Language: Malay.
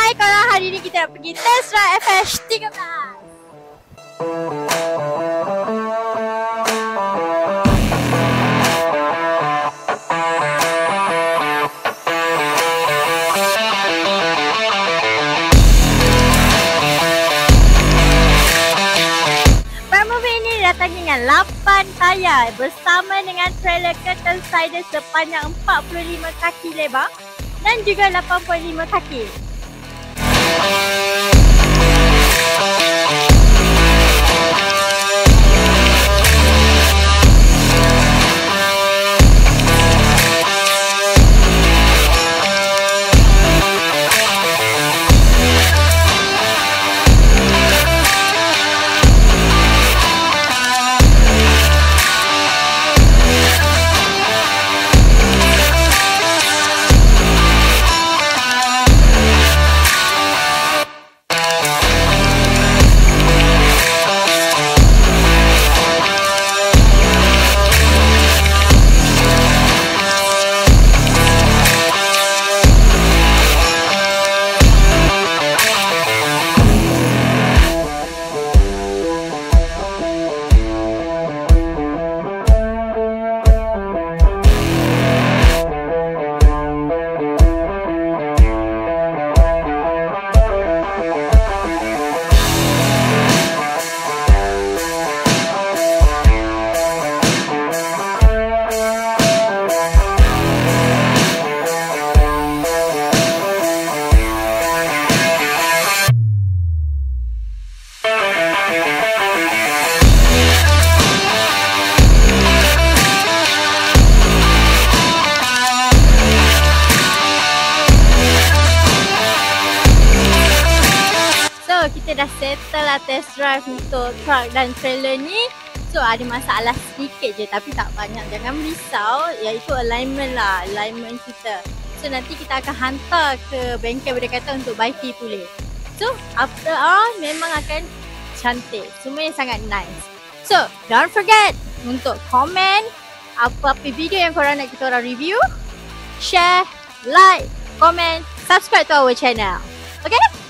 Hai korang, hari ni kita nak pergi test drive FH13. Movie ini datang dengan 8 tayar bersama dengan trailer curtain slider sepanjang 45 kaki lebar dan juga 8.5 kaki. Kita dah settle lah test drive untuk truck dan trailer ni. So ada masalah sedikit je tapi tak banyak, jangan risau, iaitu alignment lah, alignment kita. So nanti kita akan hantar ke bengkel berdekatan untuk baiki pulih. So after all memang akan cantik, semuanya sangat nice. So don't forget untuk komen apa-apa video yang korang nak kita orang review, share, like, comment, subscribe to our channel. Okay?